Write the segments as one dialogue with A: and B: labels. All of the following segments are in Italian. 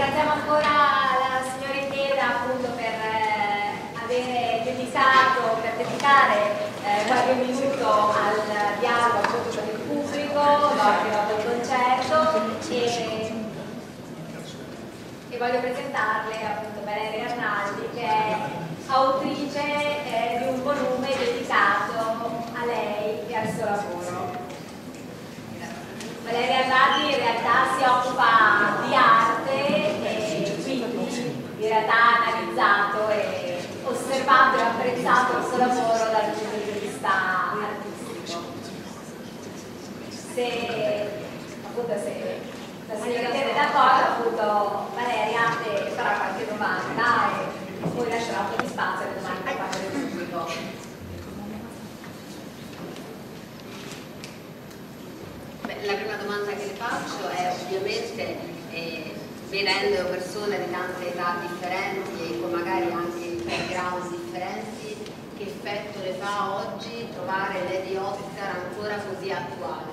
A: ringraziamo ancora la signora Chieda appunto per aver dedicare qualche minuto al dialogo appunto con il pubblico dopo il concerto e voglio presentarle appunto Valeria Arnaldi, che è autrice di un volume dedicato a lei e al suo lavoro. Valeria Arnaldi in realtà si occupa di arte e quindi in realtà ha analizzato e osservato e apprezzato il suo lavoro dal punto di vista artistico. Se la signora è d'accordo, appunto Valeria farà qualche domanda e poi lascerà un po' di spazio alle domande da parte del pubblico.
B: La prima domanda che le faccio è ovviamente, vedendo persone di tante età differenti e con magari anche background differenti, che effetto le fa oggi trovare Lady Oscar ancora così attuale?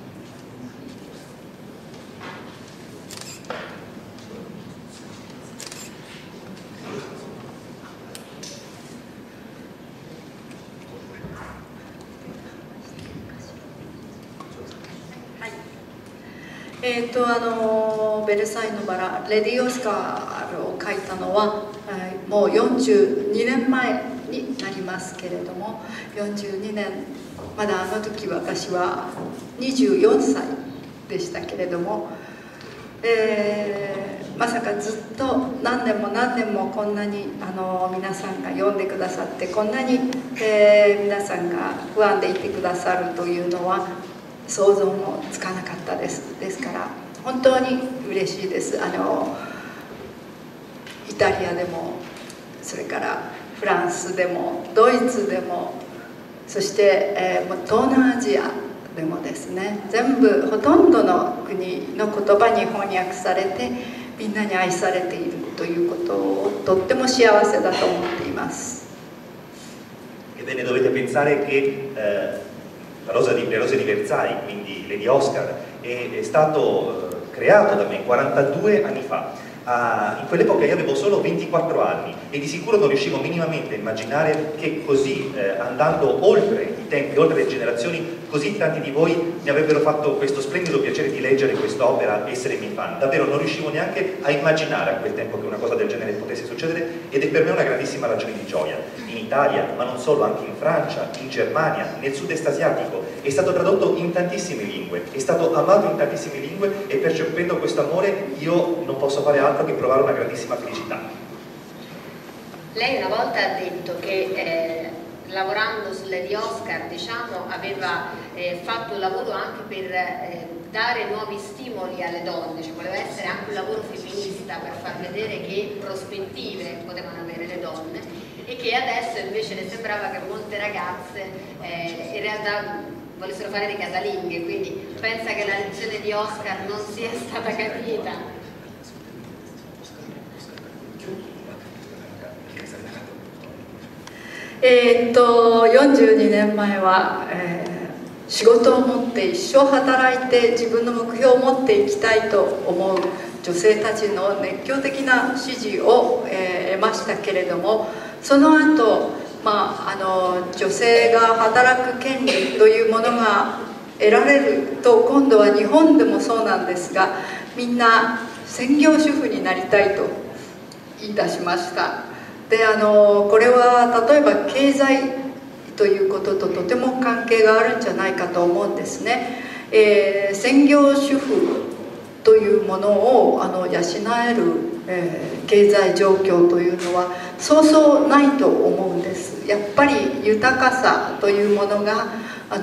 C: ベルサイユのバラ、レディ・オスカルを書いたのは、もう42年前になりますけれども、42年、まだあの時私は24歳でしたけれども、まさかずっと何年も何年もこんなに皆さんが読んでくださって、こんなに、皆さんがファンでいてくださるというのは想像もつかなかったです。ですから本当に嬉しいです。イタリアでも、それからフランスでもドイツでも、そして、東南アジアでもですね、全部ほとんどの国の言葉に翻訳されてみんなに愛されているということをとっても幸せだと思っています。
D: Ebbene, dovete pensare che le rose di Versailles, quindi Lady Oscar, è stato creato da me 42 anni fa. In quell'epoca io avevo solo 24 anni e di sicuro non riuscivo minimamente a immaginare che così, andando oltre i tempi, oltre le generazioni, così tanti di voi mi avrebbero fatto questo splendido piacere di leggere quest'opera e essere miei fan. Davvero non riuscivo neanche a immaginare a quel tempo che una cosa del genere potesse succedere, ed è per me una grandissima ragione di gioia. In Italia, ma non solo, anche in Francia, in Germania, nel sud-est asiatico, è stato tradotto in tantissime lingue, è stato amato in tantissime lingue, e percependo questo amore io non posso fare altro che provare una grandissima felicità.
B: Lei una volta ha detto che lavorando su Lady Oscar, diciamo, aveva fatto un lavoro anche per dare nuovi stimoli alle donne, cioè voleva essere anche un lavoro femminista per far vedere che prospettive potevano avere le donne, e che adesso invece le sembrava che molte ragazze in realtà volessero fare le casalinghe, quindi pensa che la lezione di Oscar non sia stata capita.
C: 42年前は、仕事を持って一生働いて自分の目標を持っていきたいと思う女性たちの熱狂的な支持を、得ましたけれども、その後、女性が働く権利というものが得られると、今度は日本でもそうなんですが、みんな専業主婦になりたいと言い出しました。でこれは例えば経済ということととても関係があるんじゃないかと思うんですね。専業主婦というものを養える、経済状況というのはそうそうないと思うんです。やっぱり豊かさというものが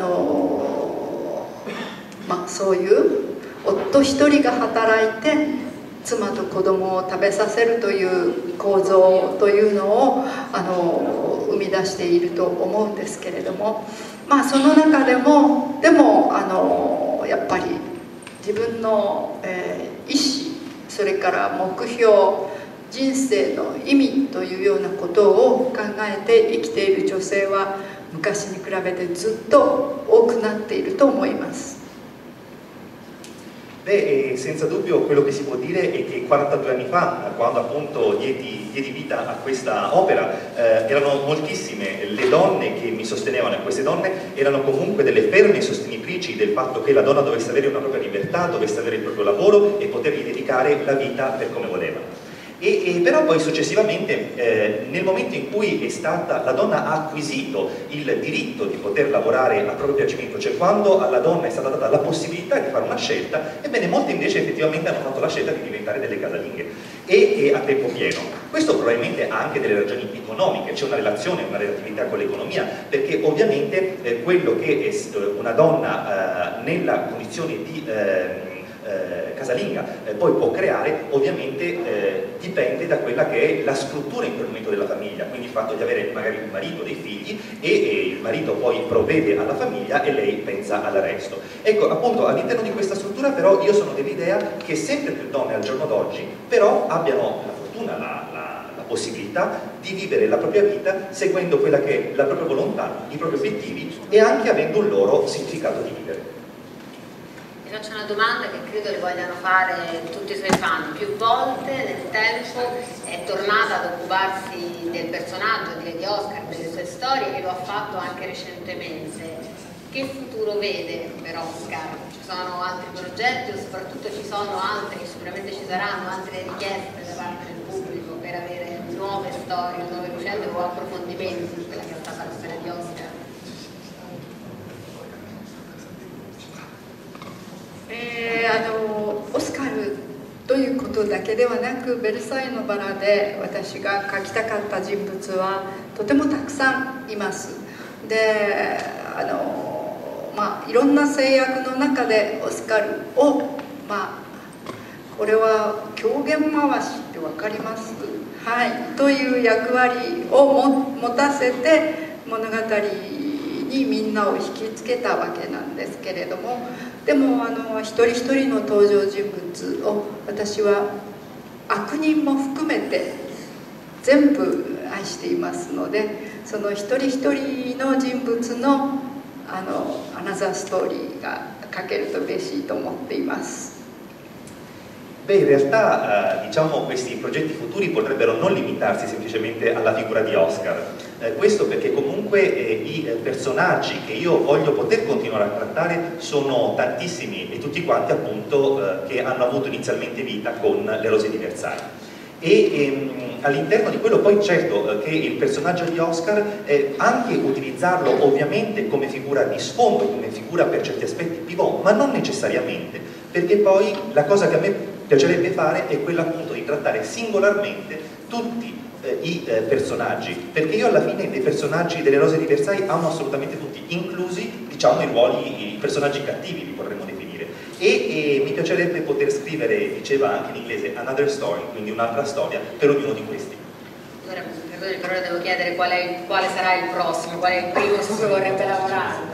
C: そういう夫一人が働いて妻と子供を食べさせるという構造というのを生み出していると思うんですけれども、その中でもやっぱり自分の、意思、それから目標、人生の意味というようなことを考えて生きている女性は昔に比べてずっと多くなっていると思います。
D: Beh, senza dubbio quello che si può dire è che 42 anni fa, quando appunto diedi vita a questa opera, erano moltissime le donne che mi sostenevano, e queste donne erano comunque delle ferme sostenitrici del fatto che la donna dovesse avere una propria libertà, dovesse avere il proprio lavoro e potergli dedicare la vita per come voleva. Però poi successivamente, nel momento in cui la donna ha acquisito il diritto di poter lavorare a proprio piacimento, cioè quando alla donna è stata data la possibilità di fare una scelta, ebbene molte invece effettivamente hanno fatto la scelta di diventare delle casalinghe e a tempo pieno. Questo probabilmente ha anche delle ragioni economiche, c'è una relazione, una relatività con l'economia, perché ovviamente quello che è una donna nella condizione di casalinga poi può creare ovviamente dipende da quella che è la struttura in quel momento della famiglia, quindi il fatto di avere magari un marito, dei figli e il marito poi provvede alla famiglia e lei pensa al resto. Ecco, appunto all'interno di questa struttura però io sono dell'idea che sempre più donne al giorno d'oggi però abbiano la fortuna, la possibilità di vivere la propria vita seguendo quella che è la propria volontà, i propri obiettivi e anche avendo un loro significato di vivere.
B: Vi faccio una domanda che credo le vogliano fare tutti i suoi fan. Più volte nel tempo è tornata ad occuparsi del personaggio di Lady Oscar, delle sue storie, e lo ha fatto anche recentemente. Che futuro vede per Oscar? Ci sono altri progetti o soprattutto ci sono altri, sicuramente ci saranno altre richieste da parte del pubblico per avere nuove storie, nuove vicende o approfondimenti su quella che è stata la storia di Oscar?
C: オスカルということだけではなく、ベルサイユのバラで私が描きたかった人物はとてもたくさんいます。で、いろんな制約の中でオスカルを、これは狂言回しって分かります、はい、という役割を持たせて物語にみんなを引きつけたわけなんですけれども、でも一人一人の登場人物を私は悪人も含めて全部愛していますので、その一人一人の人物のアナザーストーリーが書けると嬉しいと思っています。
D: Beh, in realtà diciamo questi progetti futuri potrebbero non limitarsi semplicemente alla figura di Oscar, questo perché comunque i personaggi che io voglio poter continuare a trattare sono tantissimi e tutti quanti appunto che hanno avuto inizialmente vita con le Rose di Versailles. All'interno di quello poi certo che il personaggio di Oscar anche utilizzarlo ovviamente come figura di sfondo, come figura per certi aspetti pivot, ma non necessariamente, perché poi la cosa che a me piacerebbe fare è quella appunto di trattare singolarmente tutti i personaggi, perché io alla fine dei personaggi delle Rose di Versailles amo assolutamente tutti, inclusi diciamo i ruoli, i personaggi cattivi li potremmo definire, e mi piacerebbe poter scrivere, diceva anche in inglese, another story, quindi un'altra storia per ognuno di questi.
B: Allora, perdoni, però devo chiedere quale sarà il prossimo, qual è il primo su cui vorrebbe lavorare.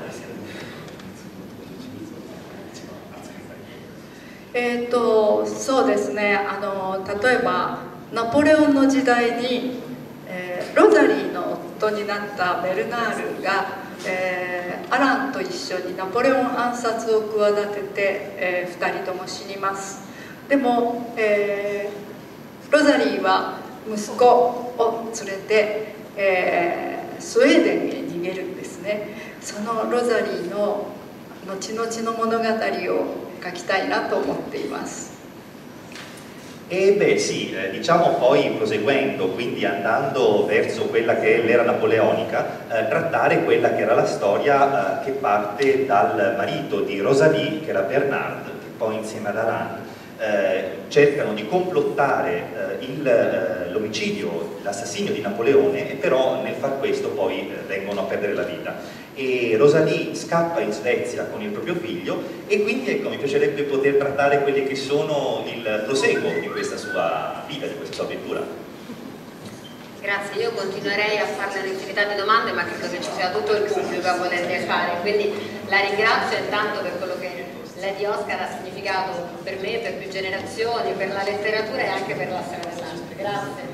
C: そうですね、例えばナポレオンの時代に、ロザリーの夫になったベルナールが、アランと一緒にナポレオン暗殺を企てて、2人とも死にます。でも、ロザリーは息子を連れて、スウェーデンへ逃げるんですね。そのロザリーの後々の物語を書きたいなと思っています。
D: Beh sì, diciamo poi proseguendo, quindi andando verso quella che è l'era napoleonica, trattare quella che era la storia che parte dal marito di Rosalie, che era Bernard, che poi insieme ad Alain cercano di complottare l'omicidio, l'assassinio di Napoleone, e però nel far questo poi vengono a perdere la vita. E Rosalie scappa in Svezia con il proprio figlio e quindi ecco, mi piacerebbe poter trattare quelli che sono il proseguo di questa sua vita, di questa sua avventura.
B: Grazie, io continuerei a farle un'infinità di domande, ma credo che ci sia tutto il pubblico a volerle fare, quindi la ringrazio intanto per quello che Lady Oscar ha significato per me, per più generazioni, per la letteratura e anche per la storia dell'arte. Grazie.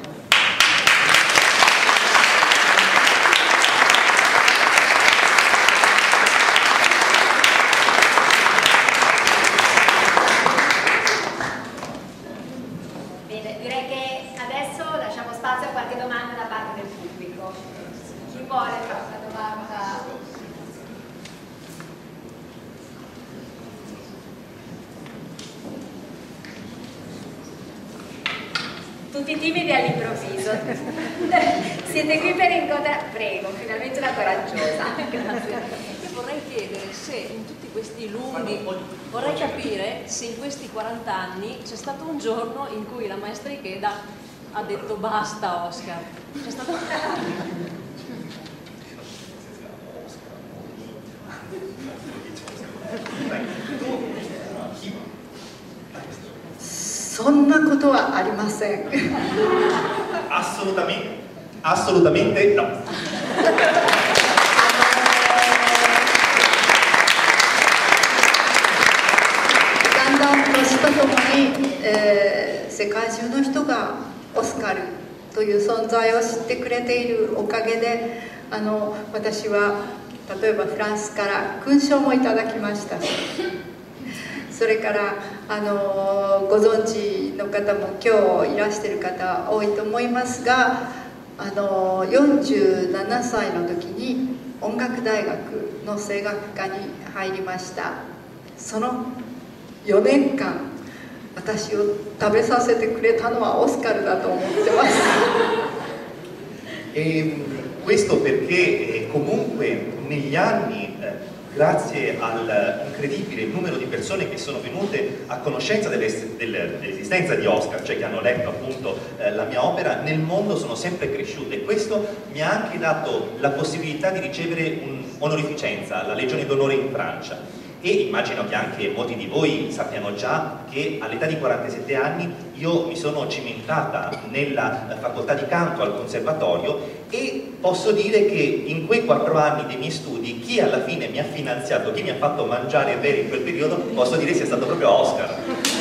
A: Bene, direi che adesso lasciamo spazio a qualche domanda da parte del pubblico. Chi vuole fare una domanda? Tutti timidi all'improvviso. Siete qui per incontrare... Prego, finalmente una coraggiosa.
E: Io vorrei chiedere se in tutti questi lunghi, vorrei capire se in questi 40 anni c'è stato un giorno in cui la maestra Ikeda ha detto basta Oscar. C'è stato...
C: そんなことはありません。
D: Assolutamente no.
C: だんだん年とともに、世界中の人がオスカルという存在を知ってくれているおかげで、私は例えばフランスから勲章もいただきましたし、それからご存知の方も今日いらしている方多いと思いますが、47歳の時に音楽大学の声楽科に入りました。その4年間私を食べさせてくれたのはオスカルだと思ってます。
D: Questo perché comunque negli anni, grazie all'incredibile numero di persone che sono venute a conoscenza dell'esistenza di Oscar, cioè che hanno letto appunto la mia opera, nel mondo sono sempre cresciute, e questo mi ha anche dato la possibilità di ricevere un'onorificenza, la Legione d'Onore in Francia. E immagino che anche molti di voi sappiano già che all'età di 47 anni io mi sono cimentata nella facoltà di canto al conservatorio, e posso dire che in quei 4 anni dei miei studi chi alla fine mi ha finanziato, chi mi ha fatto mangiare e bere in quel periodo, posso dire sia stato proprio Oscar.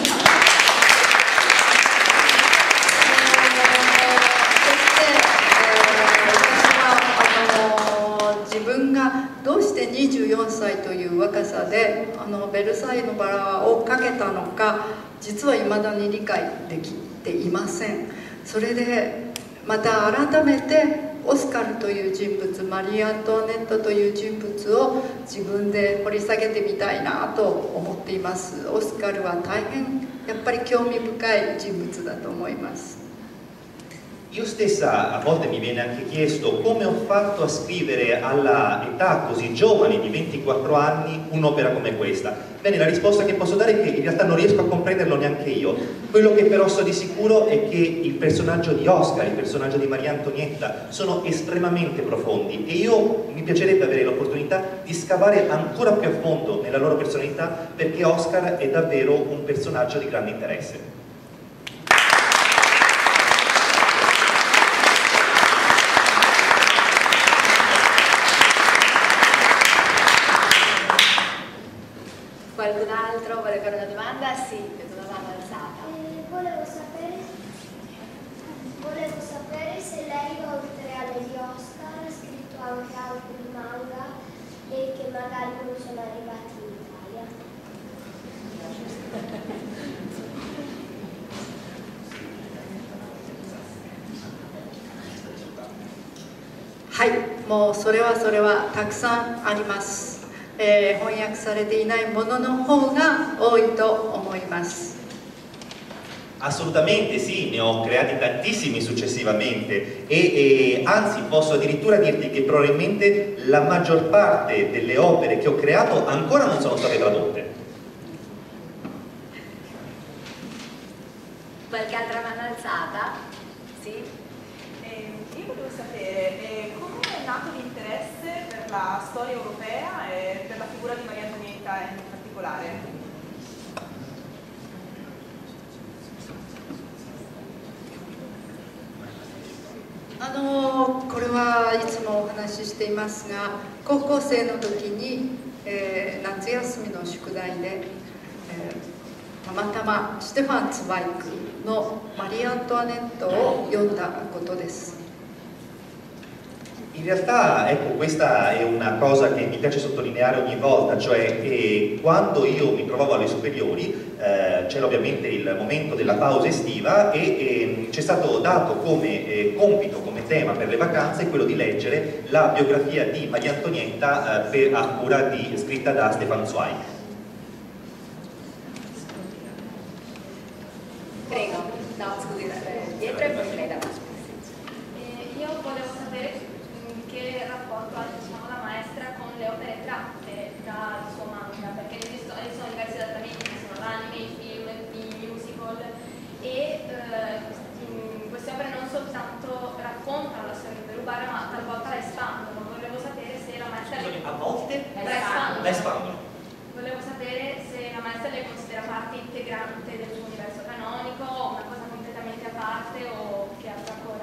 C: どうして24歳という若さでベルサイユのバラをかけたのか、実は未だに理解できていません。それでまた改めてオスカルという人物、マリー・アントワネットという人物を自分で掘り下げてみたいなと思っています。オスカルは大変やっぱり興味深い人物だと思います。
D: Io stessa a volte mi viene anche chiesto come ho fatto a scrivere alla età così giovane di 24 anni un'opera come questa. Bene, la risposta che posso dare è che in realtà non riesco a comprenderlo neanche io. Quello che però so di sicuro è che il personaggio di Oscar, il personaggio di Maria Antonietta sono estremamente profondi, e io mi piacerebbe avere l'opportunità di scavare ancora più a fondo nella loro personalità, perché Oscar è davvero un personaggio di grande interesse.
A: Qualcun altro vuole fare una domanda? Sì, vedo una mano alzata.
F: Volevo sapere se lei, oltre a Lady Oscar, ha scritto anche altri manga e che magari non sono arrivati in Italia.
C: はい、もうそれはたくさんあります。翻訳されていないものの方が多いと思います。
D: Assolutamente sì, ne ho creati tantissimi successivamente, e anzi posso addirittura dirti che probabilmente la maggior parte delle opere che ho creato ancora non sono state tradotte.
A: Qualche altra mano alzata? Sì?
G: Io volevo sapere come è nato l'interesse per la storia europea e per la figura di Maria Antonietta in particolare.
C: これはいつもお話ししていますが、高校生の時に、夏休みの宿題で、たまたまシュテファン・ツバイクのマリー・アントワネットを読んだことです。
D: In realtà, ecco, questa è una cosa che mi piace sottolineare ogni volta, cioè che quando io mi trovavo alle superiori c'era ovviamente il momento della pausa estiva e ci è stato dato come compito, come tema per le vacanze quello di leggere la biografia di Maria Antonietta a cura scritta da Stefan Zweig.
B: Prego, no scusi, dietro e poi lei davanti.
A: Io volevo sapere che rapporto ha la maestra con le opere tratte dal suo manga, perché sono diversi adattamenti, sono l'anime, i film, i musical e queste opere non soltanto raccontano la storia di Perubara ma talvolta la espandono. Volevo sapere se la maestra
D: A volte
A: la
D: espandono.
A: Volevo sapere se la maestra le considera parte integrante del suo universo canonico o una cosa completamente a parte o che altro ancora.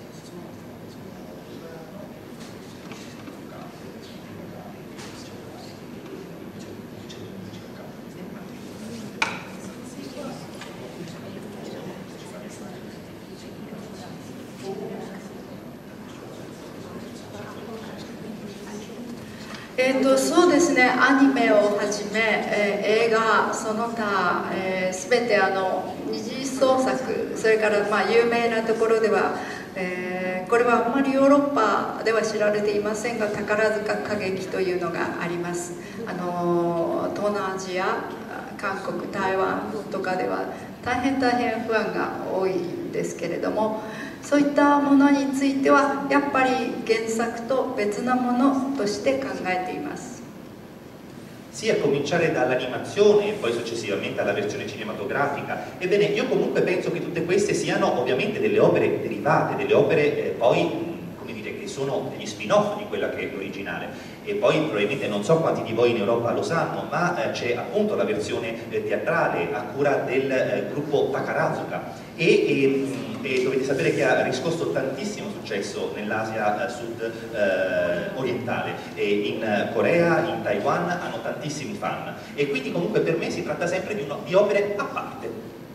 C: そうですね、アニメをはじめ、映画その他、全て二次創作、それから、有名なところでは、これはあんまりヨーロッパでは知られていませんが、宝塚歌劇というのがあります。東南アジア、韓国、台湾とかでは大変ファンが多いんですけれども、そういったものについてはやっぱり原作と別なものとして考えています。
D: Sì, a cominciare dall'animazione e poi successivamente alla versione cinematografica. Ebbene, io comunque penso che tutte queste siano ovviamente delle opere derivate, delle opere poi, come dire, che sono degli spin-off di quella che è l'originale. E poi probabilmente non so quanti di voi in Europa lo sanno, ma c'è appunto la versione teatrale a cura del gruppo Takarazuka e dovete sapere che ha riscosso tantissimo successo nell'Asia sud orientale e in Corea, in Taiwan hanno tantissimi fan e quindi comunque per me si tratta sempre di opere a parte.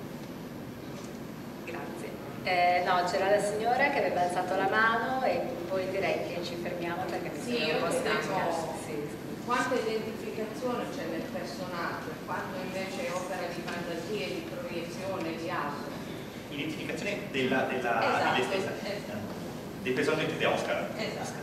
B: Grazie. No, c'era la signora che aveva alzato la mano e poi direi che ci fermiamo perché mi sembra un po' stanca.
H: Quanta identificazione c'è nel personaggio, quanto invece è opera di fantasia, di proiezione, di altro.
D: Identificazione di lei stessa, del personaggio di Oscar.
H: Esatto.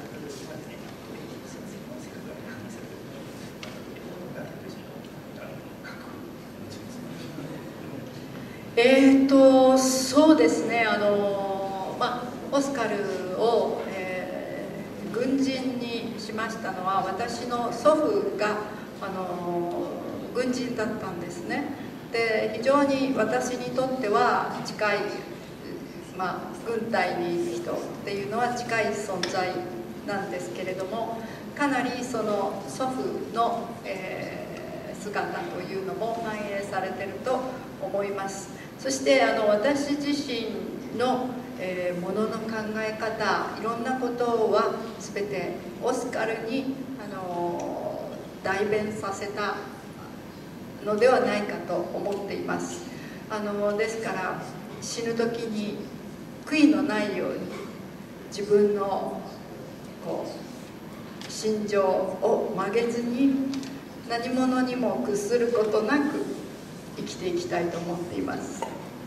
C: そうですね、オスカルを、軍人にしましたのは私の祖父が軍人だったんですね。で非常に私にとっては近い、軍隊にいる人っていうのは近い存在なんですけれども、かなりその祖父の、姿というのも反映されていると思います。そして私自身の、ものの考え方、いろんなことは全てオスカルに代弁させたのではないかと思っています。ですから死ぬ時に悔いのないように自分の心情を曲げずに何者にも屈することなく生きていきたいと思っています。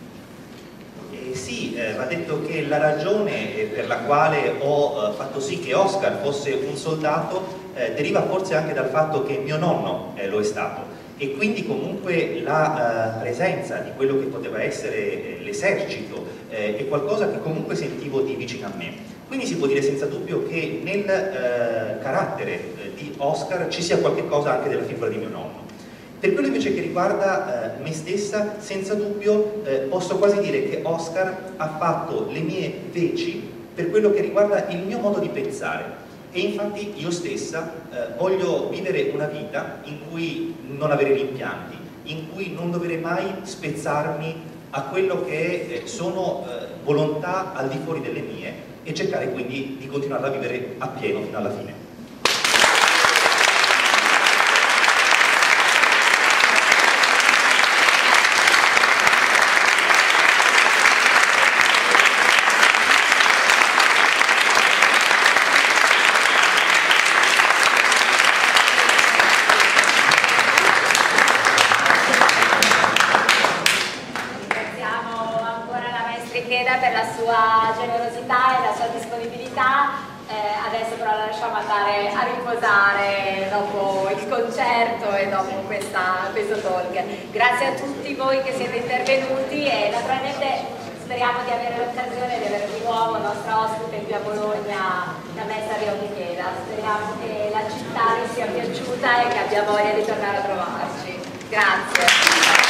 D: Sì, va detto che la ragione per la quale ho fatto sì che Oscar fosse un soldato deriva forse anche dal fatto che mio nonno lo è stato e quindi comunque la presenza di quello che poteva essere l'esercito è qualcosa che comunque sentivo di vicino a me. Quindi si può dire senza dubbio che nel carattere di Oscar ci sia qualche cosa anche della figura di mio nonno. Per quello invece che riguarda me stessa, senza dubbio posso quasi dire che Oscar ha fatto le mie veci per quello che riguarda il mio modo di pensare e infatti io stessa voglio vivere una vita in cui non avere rimpianti, in cui non dovrei mai spezzarmi a quello che sono volontà al di fuori delle mie e cercare quindi di continuare a vivere appieno fino alla fine.
A: Ikeda per la sua generosità e la sua disponibilità. Adesso però la lasciamo andare a riposare dopo il concerto e dopo questo talk. Grazie a tutti voi che siete intervenuti e naturalmente speriamo di avere l'occasione di avere di nuovo il nostro ospite qui a Bologna, la maestra Ryo Ikeda. Speriamo che la città vi sia piaciuta e che abbia voglia di tornare a trovarci. Grazie.